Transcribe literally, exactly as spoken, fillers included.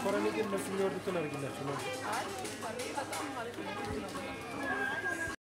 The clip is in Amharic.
المره دي الناس اللي وديتونا رجلنا شنو؟ عادي، خليه بقى، حركة.